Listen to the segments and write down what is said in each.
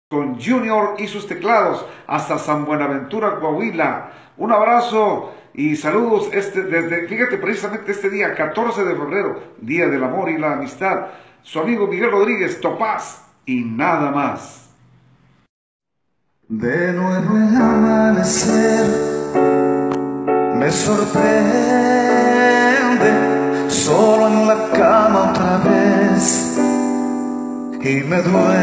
con Junior y sus teclados hasta San Buenaventura, Coahuila. Un abrazo y saludos desde, fíjate, precisamente este día, 14 de febrero, Día del Amor y la Amistad. Su amigo Miguel Rodríguez, Topaz y nada más. De nuevo el amanecer me sorprende, solo en la cama otra vez, y me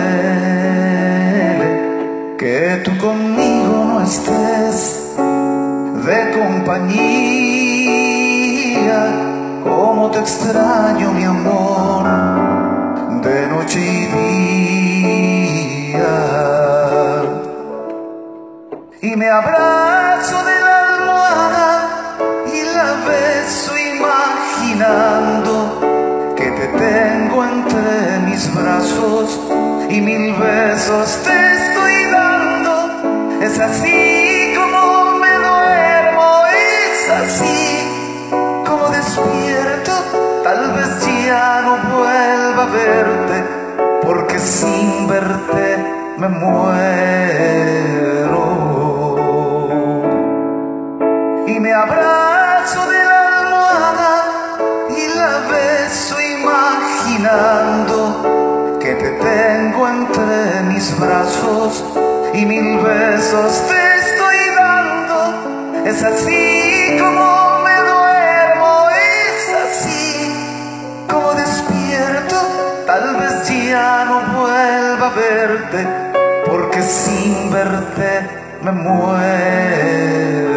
duele que tú conmigo no estés de compañía. Como te extraño, mi amor, de noche y día. Y me abrazo de la almohada y la beso imaginando que te tengo entre mis brazos y mil besos te estoy dando. Es así como me duermo, es así como despierto. Tal vez ya no vuelva a verte, porque sin verte me muero. Y me abrazo de la almohada y la beso imaginando que te tengo entre mis brazos y mil besos te estoy dando. Es así como me duermo, es así como despierto. Tal vez ya no vuelva a verte, porque sin verte me muero.